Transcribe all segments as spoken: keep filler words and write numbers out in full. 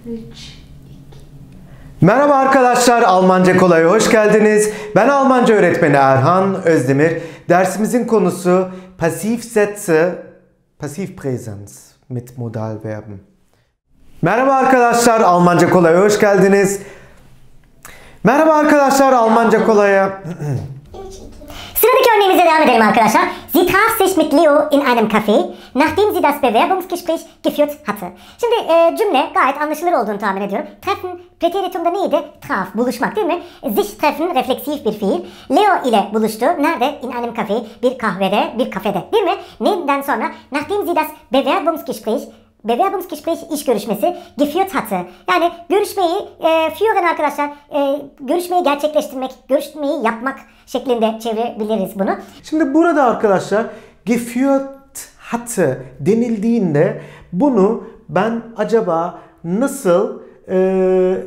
üç. Merhaba arkadaşlar, Almanca Kolay'a hoş geldiniz. Ben Almanca öğretmeni Erhan Özdemir. Dersimizin konusu Passivsätze, Passivpräsens mit Modalverben. Merhaba arkadaşlar, Almanca Kolay'a hoş geldiniz. Merhaba arkadaşlar, Almanca Kolay'a. Sıradaki örneğimize devam edelim arkadaşlar. Sie traf sich mit Leo in einem Café, nachdem sie das Bewerbungsgespräch geführt hatte. Şimdi e, cümle gayet anlaşılır olduğunu tahmin ediyorum. Treffen, preteritumda neydi? Traf, buluşmak değil mi? Sich treffen, refleksif bir fiil. Leo ile buluştu. Nerede? In einem Café, bir kahvede, bir kafede değil mi? Neyden sonra? Nachdem sie das Bewerbungsgespräch Bewerbungsgespräch iş görüşmesi geführt hatte. Yani görüşmeyi e, führen arkadaşlar, e, görüşmeyi gerçekleştirmek, görüşmeyi yapmak şeklinde çevirebiliriz bunu. Şimdi burada arkadaşlar geführt hatte denildiğinde bunu ben acaba nasıl e,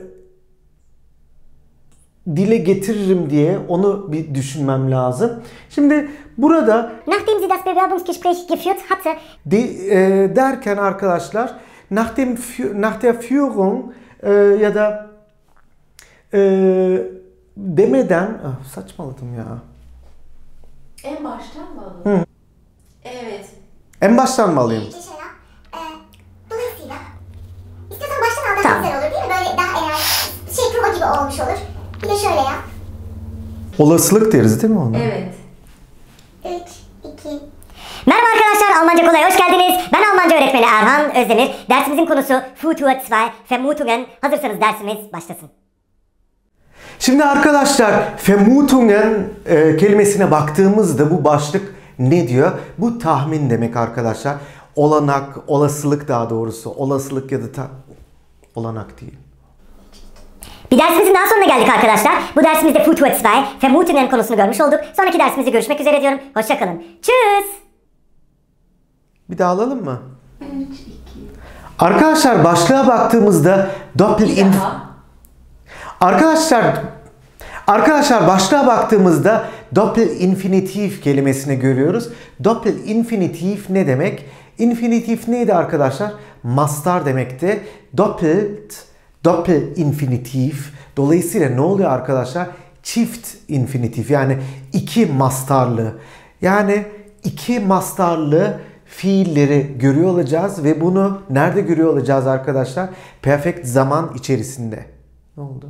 dile getiririm diye onu bir düşünmem lazım. Şimdi burada Nachdem sie das Bewerbungsgespräch geführt hatte de, e, derken arkadaşlar nach dem nach der Führung e, ya da e, demeden ah, saçmaladım ya. En baştan mı alalım? Hı. Evet. En baştan mı alayım? Ee, dolayısıyla istiyorsan baştan al daha güzel olur değil mi? Böyle daha eğer şey prova gibi olmuş olur. Bir de şöyle yap. Olasılık deriz değil mi ona? Evet. üç, iki. Merhaba arkadaşlar, Almanca Kolay'a hoş geldiniz. Ben Almanca öğretmeni Erhan Özdemir. Dersimizin konusu Futur iki, Vermutungen. Hazırsanız dersimiz başlasın. Şimdi arkadaşlar Vermutungen e, kelimesine baktığımızda bu başlık ne diyor? Bu tahmin demek arkadaşlar. Olanak, olasılık daha doğrusu. Olasılık ya da ta olanak değil. Bir dersimizin daha sonuna geldik arkadaşlar. Bu dersimizde Futur iki, Vermutungen konusunu görmüş olduk. Sonraki dersimizde görüşmek üzere diyorum. Hoşça kalın. Tschüss. Bir daha alalım mı? üç, iki. Arkadaşlar başlığa baktığımızda Doppel Bir in daha. Arkadaşlar Arkadaşlar başlığa baktığımızda Doppel infinitiv kelimesini görüyoruz. Doppel infinitiv ne demek? Infinitiv neydi arkadaşlar? Mastar demekti. Doppelt Doppel infinitiv. Dolayısıyla ne oluyor arkadaşlar? Çift infinitif yani iki mastarlı. Yani iki mastarlı fiilleri görüyor olacağız ve bunu nerede görüyor olacağız arkadaşlar? Perfect zaman içerisinde. Ne oldu?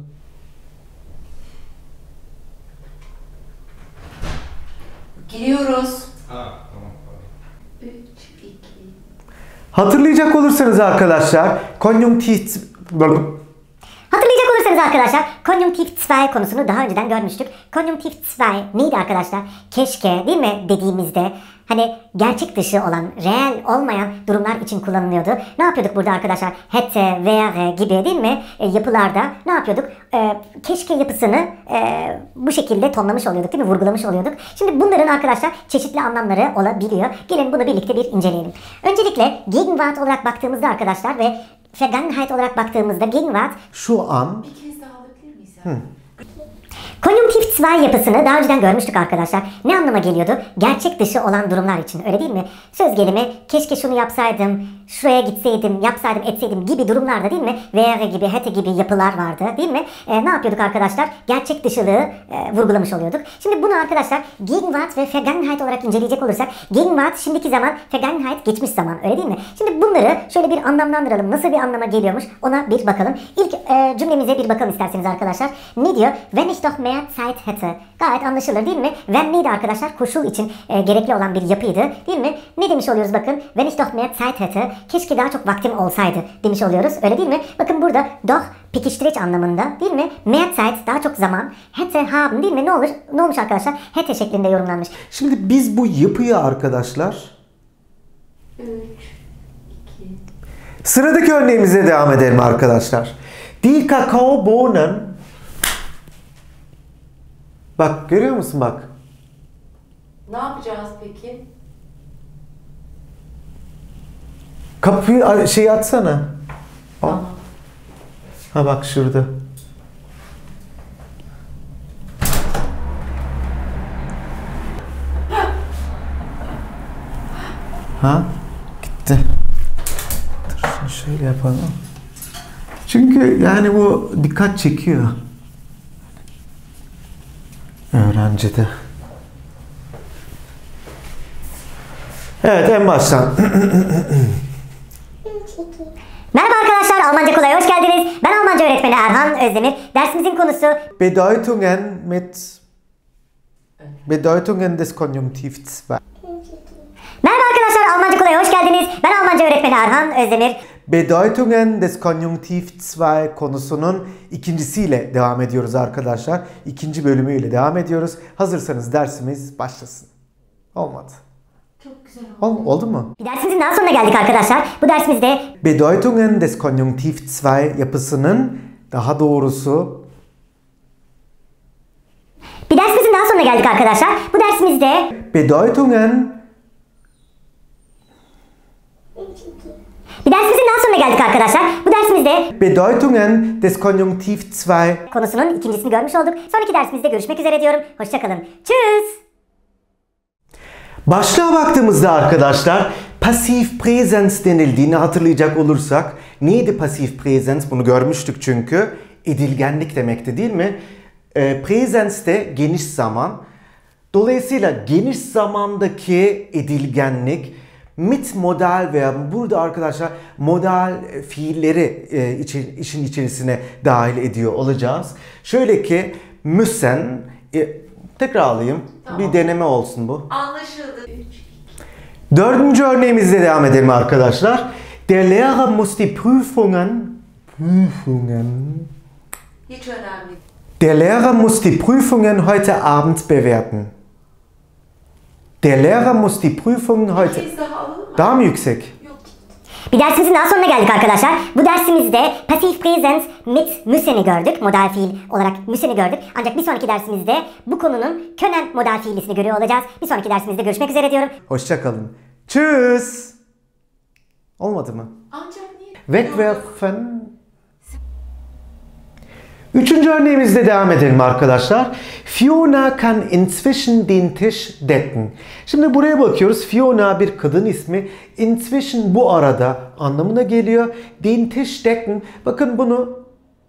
Giriyoruz. Ha, tamam. üç, iki. Hatırlayacak olursanız arkadaşlar konjunktif Hatırlayacak olursanız arkadaşlar konjunktif iki konusunu daha önceden görmüştük. Konjunktif iki neydi arkadaşlar? Keşke değil mi dediğimizde hani gerçek dışı olan, reel olmayan durumlar için kullanılıyordu. Ne yapıyorduk burada arkadaşlar? Hätte, wäre gibi değil mi? E, yapılarda ne yapıyorduk? E, keşke yapısını e, bu şekilde tonlamış oluyorduk değil mi? Vurgulamış oluyorduk. Şimdi bunların arkadaşlar çeşitli anlamları olabiliyor. Gelin bunu birlikte bir inceleyelim. Öncelikle Gegenwart olarak baktığımızda arkadaşlar ve Vergangenheit olarak baktığımızda Gegenwart şu an Bir kez daha alabilir miyiz? Hı. Konjunktif iki yapısını daha önceden görmüştük arkadaşlar. Ne anlama geliyordu? Gerçek dışı olan durumlar için. Öyle değil mi? Söz gelimi keşke şunu yapsaydım, şuraya gitseydim, yapsaydım, etseydim gibi durumlarda değil mi? Wäre gibi, hätte gibi yapılar vardı değil mi? E, ne yapıyorduk arkadaşlar? Gerçek dışılığı e, vurgulamış oluyorduk. Şimdi bunu arkadaşlar Gegenwart ve Vergangenheit olarak inceleyecek olursak Gegenwart şimdiki zaman, Vergangenheit geçmiş zaman. Öyle değil mi? Şimdi bunları şöyle bir anlamlandıralım. Nasıl bir anlama geliyormuş? Ona bir bakalım. İlk e, cümlemize bir bakalım isterseniz arkadaşlar. Ne diyor? Wenn ich doch mehr Zeit hätte. Gayet anlaşılır değil mi? Wenn neydi arkadaşlar? Koşul için e, gerekli olan bir yapıydı. Değil mi? Ne demiş oluyoruz bakın? Wenn ich doch mehr Zeit hätte. Keşke daha çok vaktim olsaydı demiş oluyoruz. Öyle değil mi? Bakın burada doch pekiştireç anlamında değil mi? Mehr Zeit daha çok zaman. Hätte haben değil mi? Ne olur? Ne olmuş arkadaşlar? Hätte şeklinde yorumlanmış. şimdi biz bu yapıyı arkadaşlar üç, iki. sıradaki örneğimize devam edelim arkadaşlar. Die Kakaobohnen Bak görüyor musun bak? Ne yapacağız peki? Kapıyı şey atsana. Al. Tamam. Ha bak şurada. Ha? Gitti. Dur şunu şöyle yapalım. Çünkü yani bu dikkat çekiyor. Öğrencide. Evet, en baştan. Merhaba arkadaşlar, Almanca Kolay'a hoş geldiniz. Ben Almanca öğretmeni Erhan Özdemir. Dersimizin konusu Bedeutungen mit Bedeutungen des Konjunktiv zwei. Merhaba arkadaşlar, Almanca Kolay'a hoş geldiniz. Ben Almanca öğretmeni Erhan Özdemir. Bedeutungen des Konjunktiv zwei konusunun ikincisiyle devam ediyoruz arkadaşlar. İkinci bölümüyle devam ediyoruz. Hazırsanız dersimiz başlasın. Olmadı. Çok güzel oldu. Ol, oldu mu? Bir dersimizin daha sonuna geldik arkadaşlar. Bu dersimizde Bedeutungen des Konjunktiv zwei yapısının daha doğrusu Bir dersimizin daha sonuna geldik arkadaşlar. Bu dersimizde Bedeutungen Bir dersimizin daha sonuna geldik arkadaşlar. Bu dersimizde Bedeutungen des Konjunktiv zwei konusunun ikincisini görmüş olduk. Sonraki dersimizde görüşmek üzere diyorum. Hoşçakalın. Tschüss. Başlığa baktığımızda arkadaşlar pasif presens denildiğini hatırlayacak olursak neydi pasif presens? Bunu görmüştük çünkü. Edilgenlik demekti değil mi? E, presens de geniş zaman. Dolayısıyla geniş zamandaki edilgenlik mit modal veya burada arkadaşlar modal fiilleri e, için, işin içerisine dahil ediyor olacağız. Şöyle ki müssen e, tekrar alayım. Tamam. Bir deneme olsun bu. Anlaşıldı. üç. Dördüncü örneğimizle devam edelim arkadaşlar. Der Lehrer muss die Prüfungen Prüfungen Hiç önemli. Der Lehrer muss die Prüfungen heute Abend bewerten. Der Lehrer muss die Prüfungen heute... Bir kez daha alalım mı? Daha mı yüksek? Yok. Bir dersimizin daha sonuna geldik arkadaşlar. Bu dersimizde pasif presens mit müssen'i gördük. Modal fiil olarak müssen'i gördük. Ancak bir sonraki dersimizde bu konunun könen modal fiilisini görüyor olacağız. Bir sonraki dersimizde görüşmek üzere diyorum. Hoşça kalın. Tschüss. Olmadı mı? Ancak niye? Wegwerfen. Üçüncü örneğimizle devam edelim arkadaşlar. Fiona kann inzwischen den Tisch decken. Şimdi buraya bakıyoruz. Fiona bir kadın ismi. Inzwischen bu arada anlamına geliyor. Den Tisch decken. Bakın bunu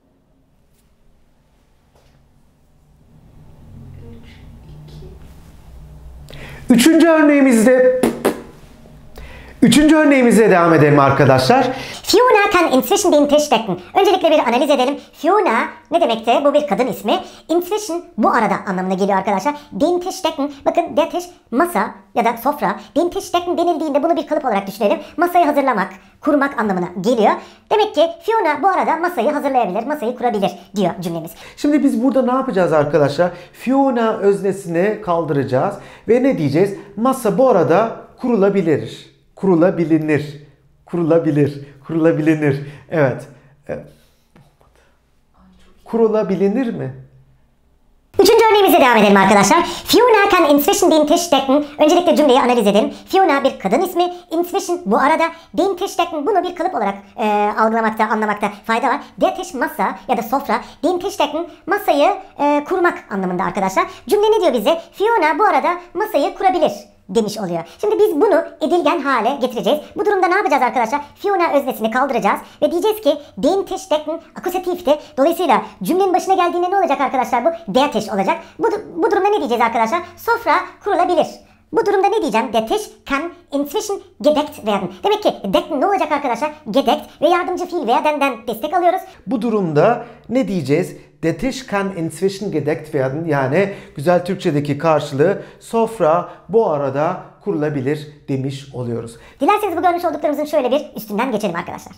Üçüncü örneğimizde Üçüncü örneğimize devam edelim arkadaşlar. Fiona kann inzwischen den Tisch decken. Öncelikle bir analiz edelim. Fiona ne demekti? Bu bir kadın ismi. Inzwischen bu arada anlamına geliyor arkadaşlar. Den Tisch decken. Bakın der Tisch masa ya da sofra. Den Tisch decken denildiğinde bunu bir kalıp olarak düşünelim. Masayı hazırlamak, kurmak anlamına geliyor. Demek ki Fiona bu arada masayı hazırlayabilir, masayı kurabilir diyor cümlemiz. Şimdi biz burada ne yapacağız arkadaşlar? Fiona öznesini kaldıracağız ve ne diyeceğiz? Masa bu arada kurulabilir. Kurulabilir. Kurulabilir. Kurulabilir. Evet. Evet. Kurulabilir mi? Üçüncü örneğimize devam edelim arkadaşlar. Fiona kann inzwischen den Tisch decken. Öncelikle cümleyi analiz edelim. Fiona bir kadın ismi. Inzwischen bu arada. Den Tisch decken bunu bir kalıp olarak e, algılamakta, anlamakta fayda var. Der Tisch masa ya da sofra. Den Tisch decken masayı e, kurmak anlamında arkadaşlar. Cümle ne diyor bize? Fiona bu arada masayı kurabilir demiş oluyor. Şimdi biz bunu edilgen hale getireceğiz. Bu durumda ne yapacağız arkadaşlar? Fiona öznesini kaldıracağız ve diyeceğiz ki den Tisch decken akusatifti. Dolayısıyla cümlenin başına geldiğinde ne olacak arkadaşlar? Bu der Tisch olacak. Bu, bu durumda ne diyeceğiz arkadaşlar? Sofra kurulabilir. Bu durumda ne diyeceğim? Der Tisch kann inzwischen gedeckt werden. Demek ki decken ne olacak arkadaşlar? Gedeckt ve yardımcı fiil veya denden destek alıyoruz. Bu durumda ne diyeceğiz? Der Tisch kann inzwischen gedeckt werden. Yani güzel Türkçedeki karşılığı sofra bu arada kurulabilir demiş oluyoruz. Dilerseniz bu görmüş olduklarımızın şöyle bir üstünden geçelim arkadaşlar.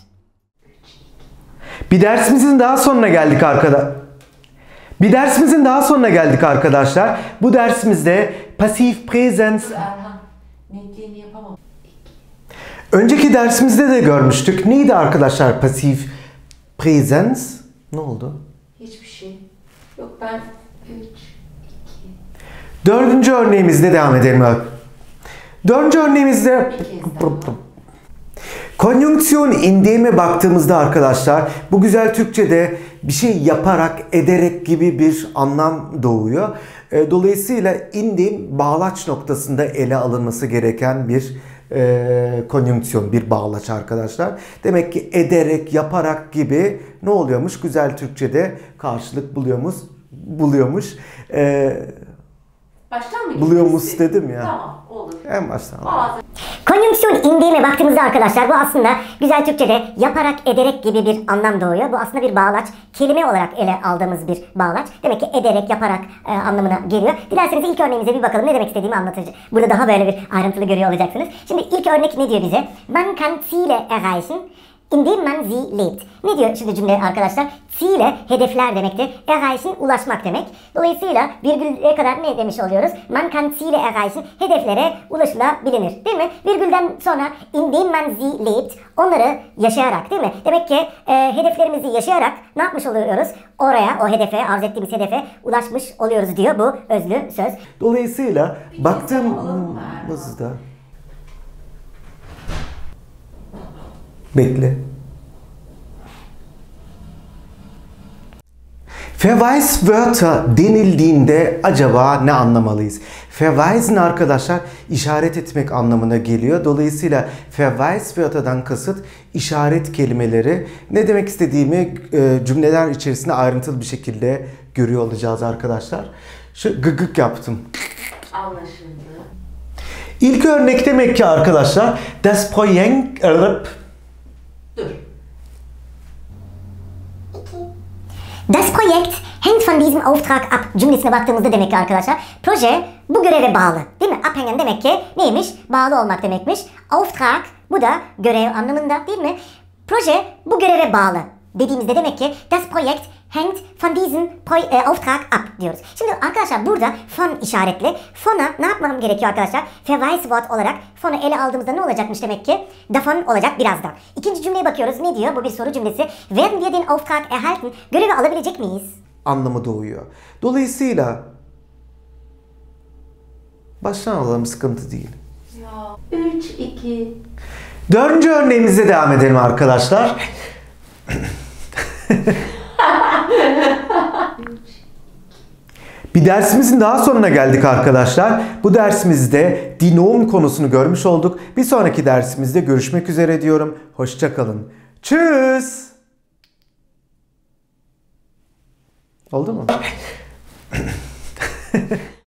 Bir dersimizin daha sonuna geldik arkadaşlar. Bir dersimizin daha sonuna geldik arkadaşlar. Bu dersimizde pasif presens. Erhan, netliğini yapamam. Önceki dersimizde de görmüştük. Neydi arkadaşlar pasif presens? Ne oldu? Hiçbir şey. Yok ben üç, iki. Dördüncü örneğimizde devam edelim. Dördüncü örneğimizde Bir kez daha. konjunksiyon indeme baktığımızda arkadaşlar bu güzel Türkçe'de bir şey yaparak, ederek gibi bir anlam doğuyor. Dolayısıyla indem bağlaç noktasında ele alınması gereken bir e, konjonksiyon, bir bağlaç arkadaşlar. Demek ki ederek, yaparak gibi ne oluyormuş? Güzel Türkçe'de karşılık buluyormuş. Buluyormuş. E, Baştan mı? buluyormuş gitmek dedim ya. Tamam, olur. En baştan. Bazen Konjonksiyon indiğime baktığımızda arkadaşlar bu aslında güzel Türkçe'de yaparak ederek gibi bir anlam doğuyor. Bu aslında bir bağlaç. Kelime olarak ele aldığımız bir bağlaç. Demek ki ederek, yaparak e, anlamına geliyor. Dilerseniz ilk örneğimize bir bakalım. Ne demek istediğimi anlatıcı. Burada daha böyle bir ayrıntılı görüyor olacaksınız. Şimdi ilk örnek ne diyor bize? Man kann Ziele erreichen, indem man sie lebt. Ne diyor şimdi cümle arkadaşlar? Ziele hedefler demektir. Erreichen ulaşmak demek. Dolayısıyla virgüle kadar ne demiş oluyoruz? Man kann Ziele erreichen, hedeflere ulaşılabilir. Değil mi? Virgülden sonra indem man sie lebt, onları yaşayarak, değil mi? Demek ki e, hedeflerimizi yaşayarak ne yapmış oluyoruz? Oraya, o hedefe, arzu ettiğimiz hedefe ulaşmış oluyoruz diyor bu özlü söz. Dolayısıyla Bir baktığımızda bekle. Verweiswörter denildiğinde acaba ne anlamalıyız? Verweisen arkadaşlar işaret etmek anlamına geliyor. Dolayısıyla Verweiswörter'dan kasıt işaret kelimeleri. Ne demek istediğimi e, cümleler içerisinde ayrıntılı bir şekilde görüyor olacağız arkadaşlar. Şu gıgık yaptım. anlaşıldı. İlk örnek demek ki arkadaşlar das Projekt Dur. Das Projekt hängt von diesem Auftrag ab cümlesine baktığımızda demek ki arkadaşlar proje bu göreve bağlı. Değil mi? Abhängen demek ki neymiş? Bağlı olmak demekmiş. Auftrag bu da görev anlamında değil mi? Proje bu göreve bağlı dediğimizde demek ki das Projekt hängt von diesem Pro- e, Auftrag ab diyoruz. Şimdi arkadaşlar burada von işaretli. Von'a ne yapmam gerekiyor arkadaşlar? Verweiswort olarak von'u ele aldığımızda ne olacakmış demek ki? Davon olacak birazdan. İkinci cümleye bakıyoruz. Ne diyor? Bu bir soru cümlesi. Werden wir den Auftrag erhalten? Görevi alabilecek miyiz? anlamı doğuyor. Dolayısıyla baştan alalım, sıkıntı değil. Ya. üç, iki. Dördüncü örneğimize devam edelim arkadaşlar. Bir dersimizin daha sonuna geldik arkadaşlar. Bu dersimizde dinom konusunu görmüş olduk. Bir sonraki dersimizde görüşmek üzere diyorum. Hoşça kalın. Tschüss. Oldu mu?